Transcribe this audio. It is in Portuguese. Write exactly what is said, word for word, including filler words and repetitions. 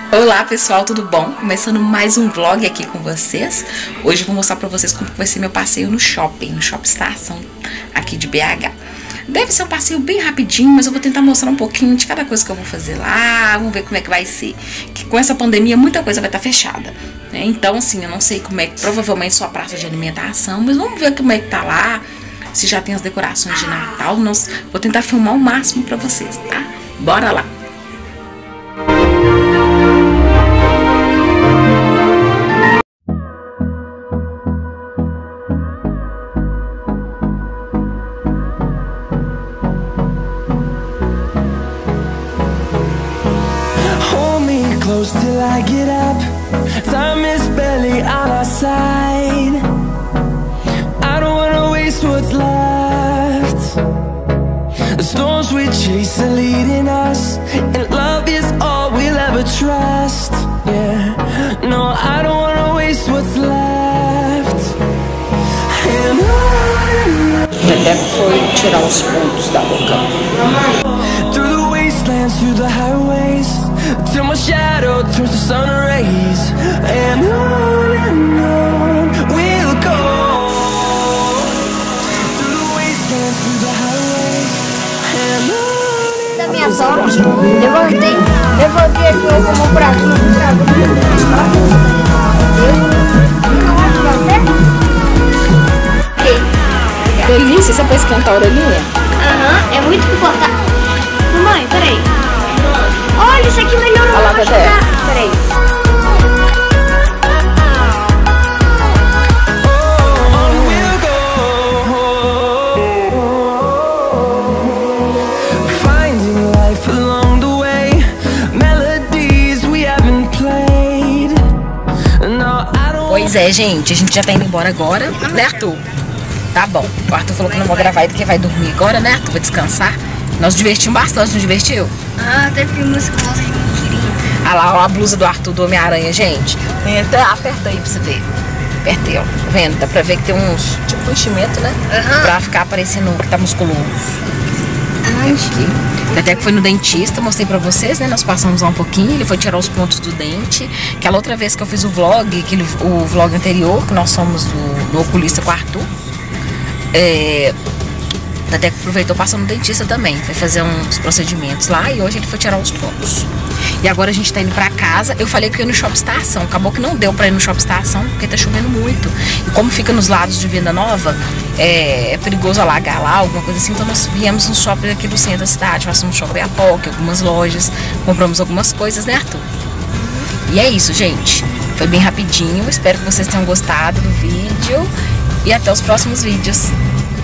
Olá pessoal, tudo bom? Começando mais um vlog aqui com vocês. Hoje eu vou mostrar pra vocês como vai ser meu passeio no shopping, no Shopping Estação aqui de B H. Deve ser um passeio bem rapidinho, mas eu vou tentar mostrar um pouquinho de cada coisa que eu vou fazer lá. Vamos ver como é que vai ser. Que com essa pandemia muita coisa vai estar fechada, né? Então assim, eu não sei como é que, provavelmente só a praça de alimentação, mas vamos ver como é que tá lá. Se já tem as decorações de Natal. Nós, vou tentar filmar o máximo pra vocês, tá? Bora lá! Close till I get up. Time is barely on our side. I don't wanna waste what's left. The storms we chase are leading us, and love is all we'll ever trust. Yeah, no, I don't wanna waste what's left. And on Até foi tirar os pontos da boca. through the wastelands, through the highways, till my shadow turns to sun rays. And on and on we'll go, through the wastelands, through the highways. And on. Da minha sorte, levantei, levantei aqui eu como um pratinho de trabalho. Delícia, você pode esquentar a orelhinha? Aham, é muito confortável. Mamãe, peraí. Olha, isso aqui melhorou. Olha lá, Tete. Peraí. On we'll go, finding life along the way, melodies we haven't played. No, I don't. Pois é, gente, a gente já tá indo embora agora, né, Arthur? Tá bom. O Arthur falou que não vou gravar aí porque vai dormir agora, né, Arthur? Vai descansar. Nós divertimos bastante, não divertiu? Ah, teve música que você queria. Ah lá, ó, a blusa do Arthur do Homem-Aranha, gente. Até aperta aí pra você ver. Apertei, ó. Tá vendo? Dá pra ver que tem uns, tipo um enchimento, né? Aham. Pra ficar parecendo que tá musculoso. Aqui. Até que foi no dentista, mostrei pra vocês, né? Nós passamos lá um pouquinho, ele foi tirar os pontos do dente. Aquela outra vez que eu fiz o vlog, aquele, o vlog anterior, que nós fomos do, do oculista com o Arthur. É... Até que aproveitou passando no dentista também. Foi fazer uns procedimentos lá e hoje ele foi tirar os pontos. E agora a gente tá indo pra casa. Eu falei que eu ia no Shopping Estação. Acabou que não deu pra ir no Shopping Estação porque tá chovendo muito. E como fica nos lados de Venda Nova, é, é perigoso alagar lá, alguma coisa assim. Então nós viemos no shopping aqui do centro da cidade. Passamos no shopping Apoque, algumas lojas. Compramos algumas coisas, né, Arthur? E é isso, gente. Foi bem rapidinho. Espero que vocês tenham gostado do vídeo. E até os próximos vídeos.